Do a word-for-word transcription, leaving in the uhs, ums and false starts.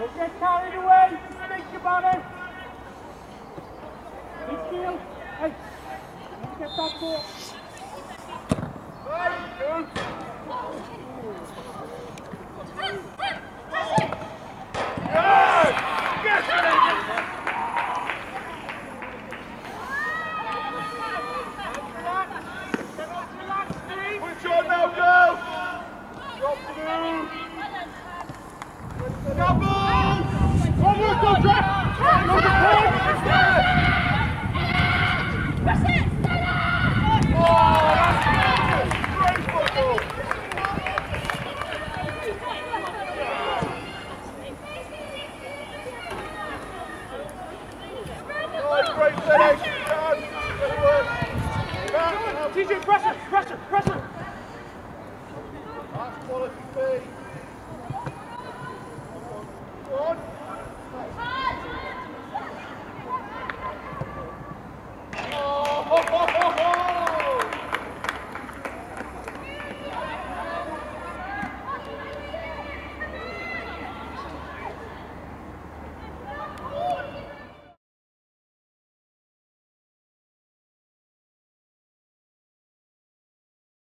Don't get carried away. Just think about it. Midfield. Hey, let's get that ball. Right, good. Yes! Yes, relax, relax, Steve. Put your now, girl. Drop the move. Double! One more contract! Go to point! Press it! Oh, that's great football! Oh, great finish! Good work! T J, press it! Press it! Press it! That's quality speed. One.